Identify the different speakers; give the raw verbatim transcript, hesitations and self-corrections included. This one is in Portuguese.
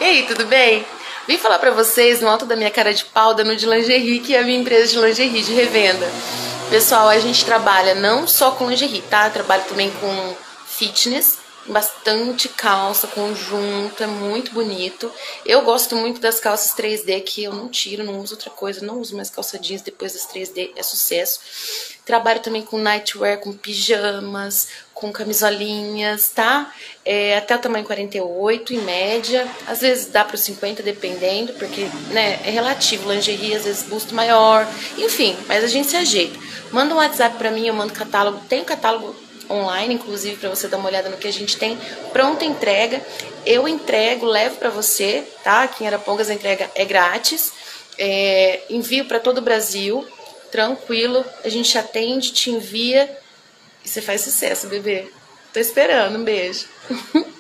Speaker 1: E aí, tudo bem? Vim falar pra vocês no alto da minha cara de pau da Nude Lingerie, que é a minha empresa de lingerie de revenda. Pessoal, a gente trabalha não só com lingerie, tá? Trabalho também com fitness, bastante calça, conjunto, é muito bonito. Eu gosto muito das calças três D, que eu não tiro, não uso outra coisa, não uso mais calça jeans depois das três D, é sucesso. Trabalho também com nightwear, com pijamas, com camisolinhas, tá? É, até o tamanho quarenta e oito, em média. Às vezes dá para os cinquenta, dependendo, porque, né, é relativo. Lingerie, às vezes, busto maior. Enfim, mas a gente se ajeita. Manda um WhatsApp pra mim, eu mando catálogo. Tem um catálogo online, inclusive, pra você dar uma olhada no que a gente tem. Pronta entrega. Eu entrego, levo pra você, tá? Aqui em Arapongas a entrega é grátis. É, envio pra todo o Brasil. Tranquilo. A gente atende, te envia. E você faz sucesso, bebê. Tô esperando. Um beijo.